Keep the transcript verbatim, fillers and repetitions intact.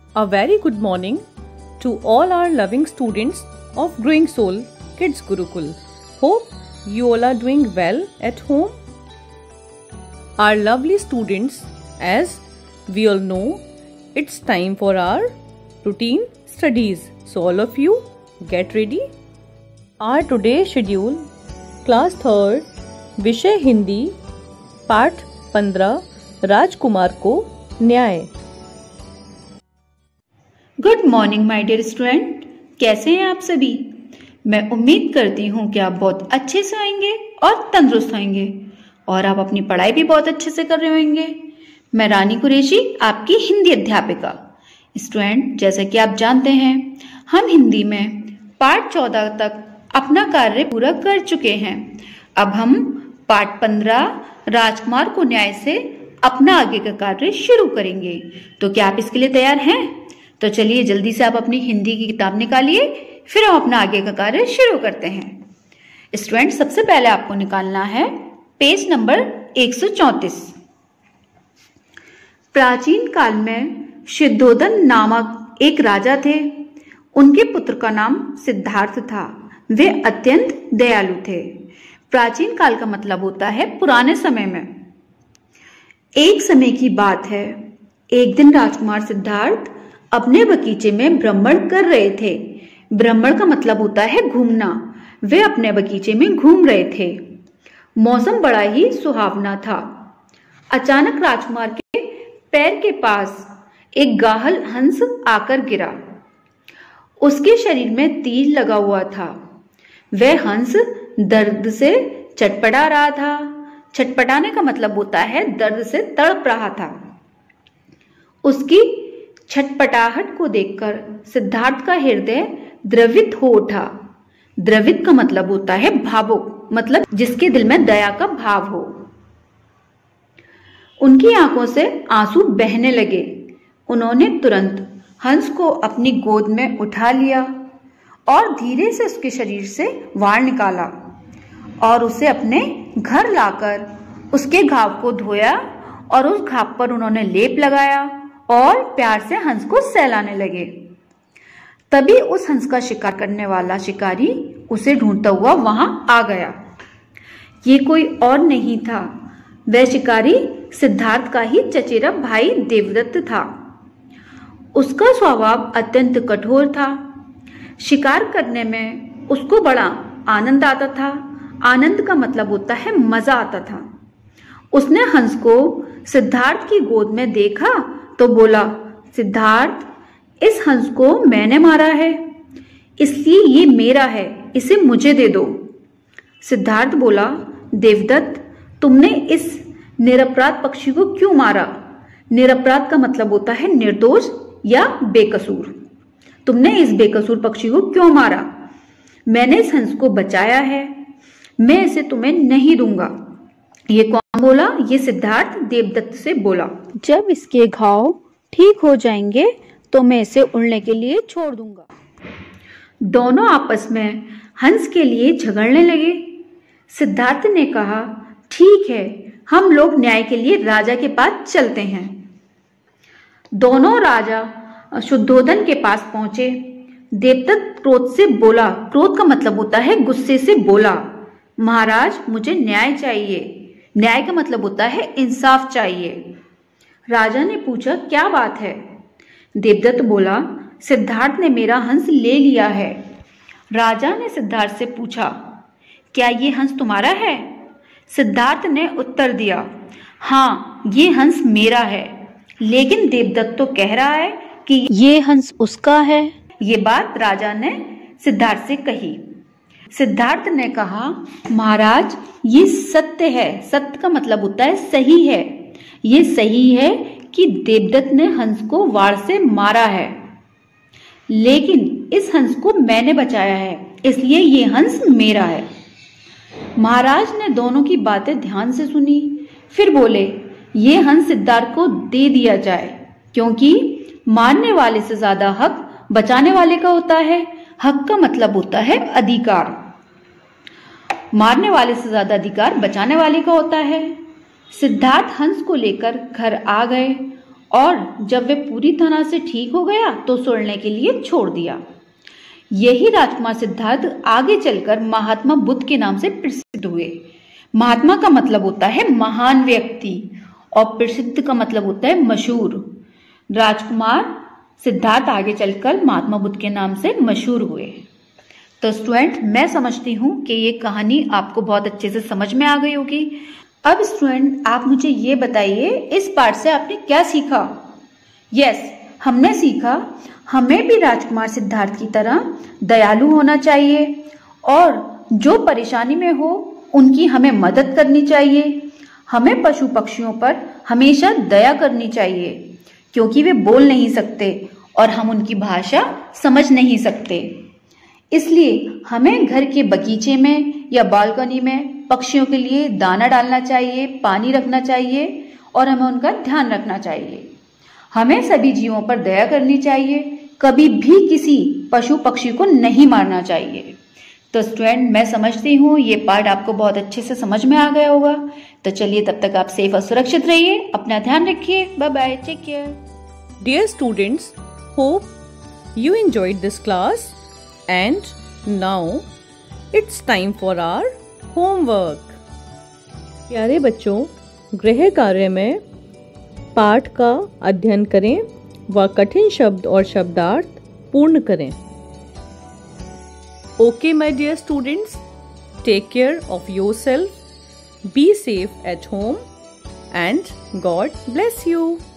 A very good morning to all our loving students of Growing Soul Kids Gurukul. Hope you all are doing well at home. Our lovely students, as we all know, it's time for our routine studies. So all of you get ready. Our today's schedule, class third, विषय हिंदी, पाठ पंद्रह, राजकुमार को न्याय। Good morning my dear student, कैसे हैं आप सभी। मैं उम्मीद करती हूँ कि आप बहुत अच्छे से होंगे और तंदुरुस्त होंगे और आप अपनी पढ़ाई भी बहुत अच्छे से कर रहे होंगे। मैं रानी कुरैशी, आपकी हिंदी अध्यापिका। स्टूडेंट, जैसा कि आप जानते हैं, हम हिंदी में पाठ चौदह तक अपना कार्य पूरा कर चुके हैं। अब हम पाठ पंद्रह राजकुमार को न्याय से अपना आगे का कार्य शुरू करेंगे। तो क्या आप इसके लिए तैयार हैं? तो चलिए जल्दी से आप अपनी हिंदी की किताब निकालिए, फिर हम अपना आगे का कार्य शुरू करते हैं। स्टूडेंट, सबसे पहले आपको निकालना है पेज नंबर एक सौ चौंतीस। प्राचीन काल में शुद्धोधन नामक एक राजा थे। उनके पुत्र का नाम सिद्धार्थ था। वे अत्यंत दयालु थे। प्राचीन काल का मतलब होता है पुराने समय में। एक समय की बात है, एक दिन राजकुमार सिद्धार्थ अपने बगीचे में भ्रमण कर रहे थे। भ्रमण का मतलब होता है घूमना। वे अपने बगीचे में घूम रहे थे। मौसम बड़ा ही सुहावना था। अचानक राजकुमार के पैर के पास एक गाहल हंस आकर गिरा। उसके शरीर में तीर लगा हुआ था। वह हंस दर्द से चटपटा रहा था। छटपटाने का मतलब होता है दर्द से तड़प रहा था। उसकी छटपटाहट को देखकर सिद्धार्थ का हृदय द्रवित हो उठा। द्रवित का मतलब होता है भावुक, मतलब जिसके दिल में दया का भाव हो। उनकी आंखों से आंसू बहने लगे। उन्होंने तुरंत हंस को अपनी गोद में उठा लिया और धीरे से उसके शरीर से वार निकाला और उसे अपने घर लाकर उसके घाव को धोया और उस घाव पर उन्होंने लेप लगाया और प्यार से हंस को सहलाने लगे। तभी उस हंस का शिकार करने वाला शिकारी उसे ढूंढता हुआ वहां आ गया। ये कोई और नहीं था, वह शिकारी सिद्धार्थ का ही चचेरा भाई देवदत्त था। उसका स्वभाव अत्यंत कठोर था। शिकार करने में उसको बड़ा आनंद आता था। आनंद का मतलब होता है मजा आता था। उसने हंस को सिद्धार्थ की गोद में देखा तो बोला, सिद्धार्थ, इस हंस को मैंने मारा है, इसलिए ये मेरा है, इसे मुझे दे दो। सिद्धार्थ बोला, देवदत्त, तुमने इस निरपराध पक्षी को क्यों मारा? निरपराध का मतलब होता है निर्दोष या बेकसूर। तुमने इस बेकसूर पक्षी को क्यों मारा? मैंने इस हंस को बचाया है, मैं इसे तुम्हें नहीं दूंगा। ये कौन बोला? ये सिद्धार्थ देवदत्त से बोला, जब इसके घाव ठीक हो जाएंगे तो मैं इसे उड़ने के लिए छोड़ दूंगा। दोनों आपस में हंस के लिए झगड़ने लगे। सिद्धार्थ ने कहा, ठीक है, हम लोग न्याय के लिए राजा के पास चलते हैं। दोनों राजा शुद्धोधन के पास पहुंचे। देवदत्त क्रोध से बोला, क्रोध का मतलब होता है गुस्से से बोला, महाराज, मुझे न्याय चाहिए। न्याय का मतलब होता है इंसाफ चाहिए। राजा ने पूछा, क्या बात है? देवदत्त बोला, सिद्धार्थ ने मेरा हंस ले लिया है। राजा ने सिद्धार्थ से पूछा, क्या ये हंस तुम्हारा है? सिद्धार्थ ने उत्तर दिया, हाँ, ये हंस मेरा है, लेकिन देवदत्त तो कह रहा है कि ये हंस उसका है। ये बात राजा ने सिद्धार्थ से कही। सिद्धार्थ ने कहा, महाराज, ये सत्य है। सत्य का मतलब होता है सही है। ये सही है कि देवदत्त ने हंस को वार से मारा है, लेकिन इस हंस को मैंने बचाया है, इसलिए ये हंस मेरा है। महाराज ने दोनों की बातें ध्यान से सुनी, फिर बोले, ये हंस सिद्धार्थ को दे दिया जाए, क्योंकि मारने वाले से ज्यादा हक बचाने वाले का होता है। हक का मतलब होता है अधिकार। मारने वाले से ज्यादा अधिकार बचाने वाले का होता है। सिद्धार्थ हंस को लेकर घर आ गए और जब वे पूरी तरह से ठीक हो गया तो सोने के लिए छोड़ दिया। यही राजकुमार सिद्धार्थ आगे चलकर महात्मा बुद्ध के नाम से प्रसिद्ध हुए। महात्मा का मतलब होता है महान व्यक्ति और प्रसिद्ध का मतलब होता है मशहूर। राजकुमार सिद्धार्थ आगे चलकर महात्मा बुद्ध के नाम से मशहूर हुए। तो स्टूडेंट, मैं समझती हूँ कि ये कहानी आपको बहुत अच्छे से समझ में आ गई होगी। अब स्टूडेंट, आप मुझे ये बताइए, इस पाठ से आपने क्या सीखा? यस, हमने सीखा हमें भी राजकुमार सिद्धार्थ की तरह दयालु होना चाहिए और जो परेशानी में हो उनकी हमें मदद करनी चाहिए। हमें पशु पक्षियों पर हमेशा दया करनी चाहिए क्योंकि वे बोल नहीं सकते और हम उनकी भाषा समझ नहीं सकते। इसलिए हमें घर के बगीचे में या बालकनी में पक्षियों के लिए दाना डालना चाहिए, पानी रखना चाहिए और हमें उनका ध्यान रखना चाहिए। हमें सभी जीवों पर दया करनी चाहिए, कभी भी किसी पशु पक्षी को नहीं मारना चाहिए। तो स्टूडेंट, मैं समझती हूँ ये पार्ट आपको बहुत अच्छे से समझ में आ गया होगा। तो चलिए, तब तक आप सेफ और सुरक्षित रहिए, अपना ध्यान रखिए। Bye bye, take care. Dear students, hope you enjoyed this class and now it's time for our homework. प्यारे बच्चों, गृह कार्य में पाठ का अध्ययन करें व कठिन शब्द और शब्दार्थ पूर्ण करें। Okay, my dear students, take care of yourself, be safe at home, and God bless you.